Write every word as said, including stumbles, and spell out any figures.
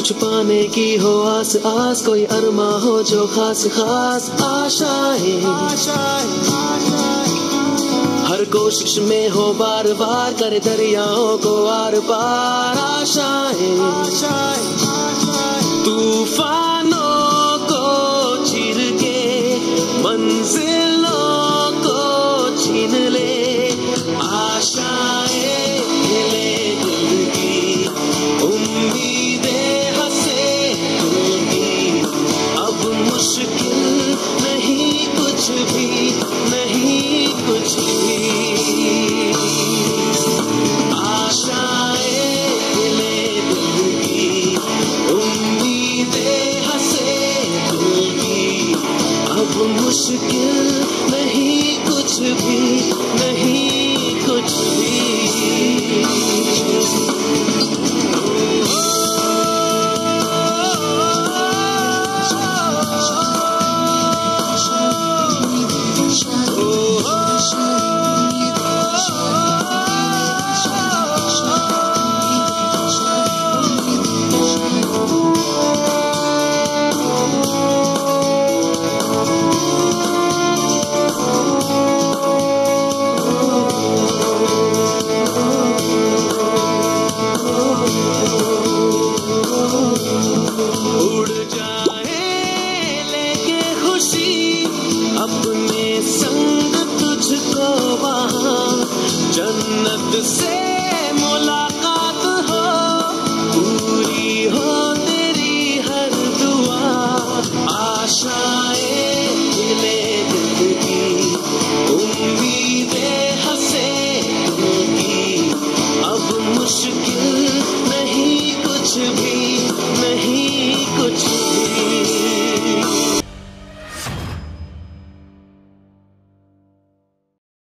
कुछ पाने की हो आस आस, कोई अरमा हो जो खास खास आशाएं, हर कोशिश में हो बार बार करे दरियाओं को आर पार आशाएं, तूफानों को चीर के मंजिलों को छीन ले आशाएं, ले दिल की उम्मीदें हंसे दूंगी, अब मुश्किल नहीं कुछ भी, नहीं कुछ भी, आशाएं ले दिल की उम्मीदें हंसे दूंगी, अब मुश्किल नहीं कुछ भी, नहीं कुछ भी। उड़ जाए लेके खुशी अपने संग तुझको वहाँ, जन्नत से मुलाकात हो, पूरी हो तेरी हर दुआ, आशा